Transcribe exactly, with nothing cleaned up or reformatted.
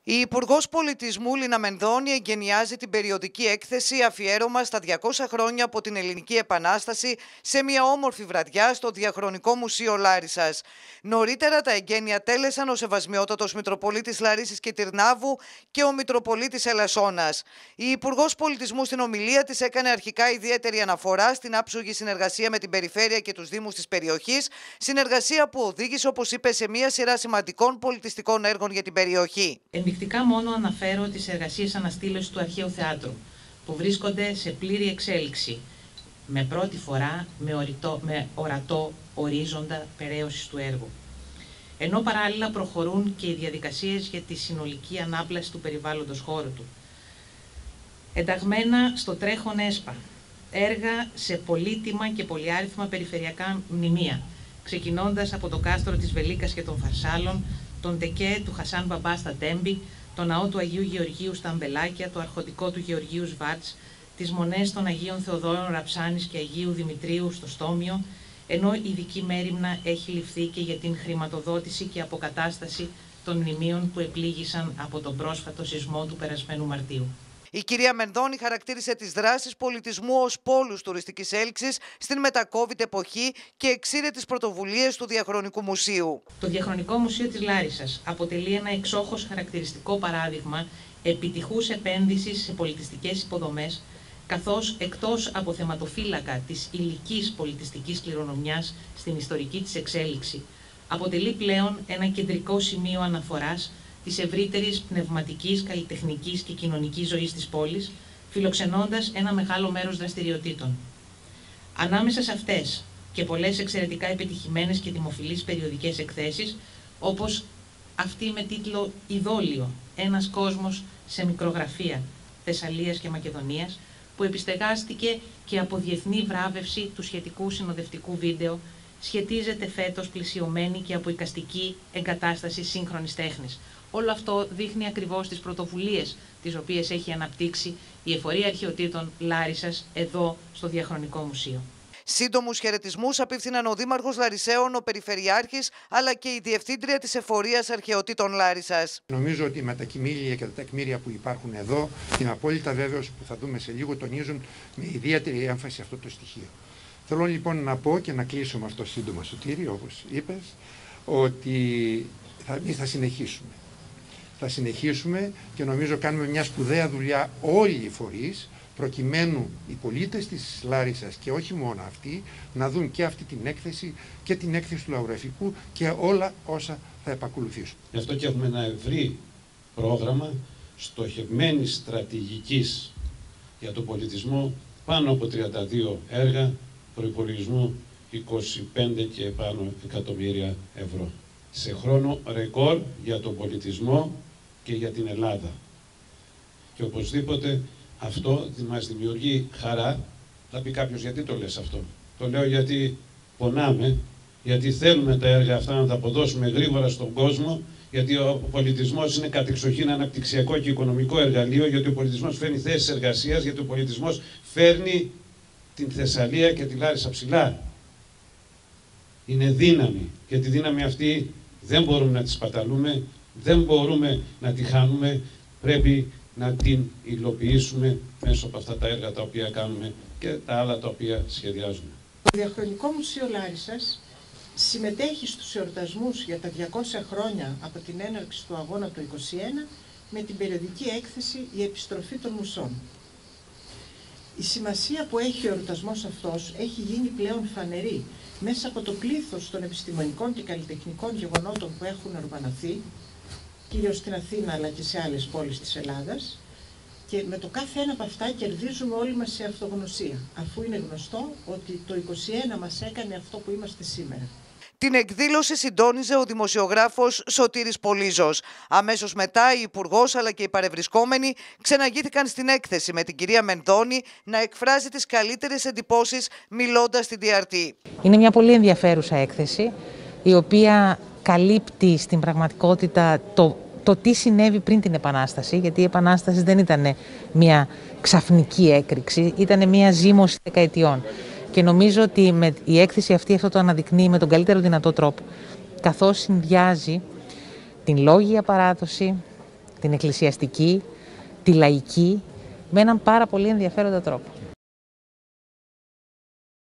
Η Υπουργός Πολιτισμού Λίνα Μενδώνη εγκαινιάζει την περιοδική έκθεση αφιέρωμα στα διακόσια χρόνια από την Ελληνική Επανάσταση σε μια όμορφη βραδιά στο Διαχρονικό Μουσείο Λάρισσας. Νωρίτερα τα εγγένεια τέλεσαν ο Σεβασμιότατος Μητροπολίτης Λαρίσσης και Τυρνάβου και ο Μητροπολίτης Ελασσόνας. Η Υπουργός Πολιτισμού στην ομιλία της έκανε αρχικά ιδιαίτερη αναφορά στην άψογη συνεργασία με την περιφέρεια και τους δήμους της περιοχής, συνεργασία που οδήγησε, όπως είπε, σε μια σειρά σημαντικών πολιτιστικών έργων για την περιοχή. Ενδεικτικά μόνο αναφέρω τις εργασίες αναστήλωσης του Αρχαίου Θεάτρου, που βρίσκονται σε πλήρη εξέλιξη, με πρώτη φορά με, οριτό, με ορατό ορίζοντα περαίωσης του έργου. Ενώ παράλληλα προχωρούν και οι διαδικασίες για τη συνολική ανάπλαση του περιβάλλοντος χώρου του. Ενταγμένα στο τρέχον ΕΣΠΑ, έργα σε πολύτιμα και πολυάριθμα περιφερειακά μνημεία, ξεκινώντας από το κάστρο της Βελίκας και των Φαρσάλων, τον τεκέ του Χασάν Μπαμπά στα Τέμπη, το ναό του Αγίου Γεωργίου στα Αμπελάκια, το αρχοντικό του Γεωργίου Σβάρτς, τις μονές των Αγίων Θεοδόρων Ραψάνης και Αγίου Δημητρίου στο Στόμιο, ενώ ειδική μέριμνα έχει ληφθεί και για την χρηματοδότηση και αποκατάσταση των μνημείων που επλήγησαν από τον πρόσφατο σεισμό του περασμένου Μαρτίου. Η κυρία Μενδώνη χαρακτήρισε τις δράσεις πολιτισμού ως πόλους τουριστικής έλξης στην μετα-COVID εποχή και εξήρε τις πρωτοβουλίες του Διαχρονικού Μουσείου. Το Διαχρονικό Μουσείο της Λάρισσας αποτελεί ένα εξόχως χαρακτηριστικό παράδειγμα επιτυχούς επένδυσης σε πολιτιστικές υποδομές, καθώς εκτός από θεματοφύλακα της υλικής πολιτιστικής κληρονομιάς στην ιστορική της εξέλιξη, αποτελεί πλέον ένα κεντρικό σημείο αναφοράς της ευρύτερης πνευματικής, καλλιτεχνικής και κοινωνικής ζωής της πόλης, φιλοξενώντας ένα μεγάλο μέρος δραστηριοτήτων. Ανάμεσα σε αυτές και πολλές εξαιρετικά επιτυχημένες και δημοφιλείς περιοδικές εκθέσεις, όπως αυτή με τίτλο «Ιδόλιο, ένας κόσμος σε μικρογραφία Θεσσαλίας και Μακεδονίας», που επιστεγάστηκε και από διεθνή βράβευση του σχετικού συνοδευτικού βίντεο, σχετίζεται φέτος πλαισιωμένη και από εικαστική εγκατάσταση σύγχρονης τέχνης. Όλο αυτό δείχνει ακριβώς τις πρωτοβουλίες τις οποίες έχει αναπτύξει η Εφορία Αρχαιοτήτων Λάρισσας εδώ στο Διαχρονικό Μουσείο. Σύντομους χαιρετισμούς απίφθηναν ο Δήμαρχος Λαρισαίων, ο Περιφερειάρχης, αλλά και η Διευθύντρια της Εφορίας Αρχαιοτήτων Λάρισσας. Νομίζω ότι με τα κοιμήλια και τα τεκμήρια που υπάρχουν εδώ, είμαι απόλυτα βέβαιος που θα δούμε σε λίγο, τονίζουν με ιδιαίτερη έμφαση αυτό το στοιχείο. Θέλω λοιπόν να πω και να κλείσω με αυτό σύντομα, Σωτήρη, όπως είπες, ότι θα, εμείς θα συνεχίσουμε. Θα συνεχίσουμε και νομίζω κάνουμε μια σπουδαία δουλειά όλοι οι φορείς, προκειμένου οι πολίτες της Λάρισσας και όχι μόνο αυτοί να δουν και αυτή την έκθεση και την έκθεση του λαογραφικού και όλα όσα θα επακολουθήσουν. Γι' αυτό και έχουμε ένα ευρύ πρόγραμμα στοχευμένης στρατηγικής για τον πολιτισμό, πάνω από τριάντα δύο έργα προϋπολογισμού είκοσι πέντε και πάνω εκατομμύρια ευρώ. Σε χρόνο ρεκόρ για τον πολιτισμό και για την Ελλάδα. Και οπωσδήποτε αυτό μας δημιουργεί χαρά. Θα πει κάποιος, γιατί το λες αυτό? Το λέω γιατί πονάμε, γιατί θέλουμε τα έργα αυτά να τα αποδώσουμε γρήγορα στον κόσμο, γιατί ο πολιτισμός είναι κατεξοχήν αναπτυξιακό και οικονομικό εργαλείο, γιατί ο πολιτισμός φέρνει θέσεις εργασίας, γιατί ο πολιτισμός φέρνει την Θεσσαλία και τη Λάρισα ψηλά. Είναι δύναμη και τη δύναμη αυτή δεν μπορούμε να τη σπαταλούμε, δεν μπορούμε να τη χάνουμε, πρέπει να την υλοποιήσουμε μέσω από αυτά τα έργα τα οποία κάνουμε και τα άλλα τα οποία σχεδιάζουμε. Το Διαχρονικό Μουσείο Λάρισσας συμμετέχει στους εορτασμούς για τα διακόσια χρόνια από την έναρξη του αγώνα του είκοσι ένα με την περιοδική έκθεση «Η επιστροφή των μουσών». Η σημασία που έχει ο εορτασμός αυτός έχει γίνει πλέον φανερή μέσα από το πλήθος των επιστημονικών και καλλιτεχνικών γεγονότων που έχουν οργανωθεί, κυρίως στην Αθήνα αλλά και σε άλλες πόλεις της Ελλάδας, και με το κάθε ένα από αυτά κερδίζουμε όλοι μας σε αυτογνωσία, αφού είναι γνωστό ότι το είκοσι ένα μας έκανε αυτό που είμαστε σήμερα. Την εκδήλωση συντόνιζε ο δημοσιογράφος Σωτήρης Πολύζος. Αμέσως μετά η Υπουργός αλλά και οι παρευρισκόμενοι ξεναγήθηκαν στην έκθεση με την κυρία Μενδώνη να εκφράζει τις καλύτερες εντυπώσεις μιλώντας στην ντι αρ τι. Είναι μια πολύ ενδιαφέρουσα έκθεση, η οποία καλύπτει στην πραγματικότητα το, το τι συνέβη πριν την Επανάσταση, γιατί η Επανάσταση δεν ήταν μια ξαφνική έκρηξη, ήταν μια ζύμωση δεκαετιών. Και νομίζω ότι με η έκθεση αυτή αυτό το αναδεικνύει με τον καλύτερο δυνατό τρόπο, καθώς συνδυάζει την λόγια παράδοση, την εκκλησιαστική, τη λαϊκή, με έναν πάρα πολύ ενδιαφέροντα τρόπο.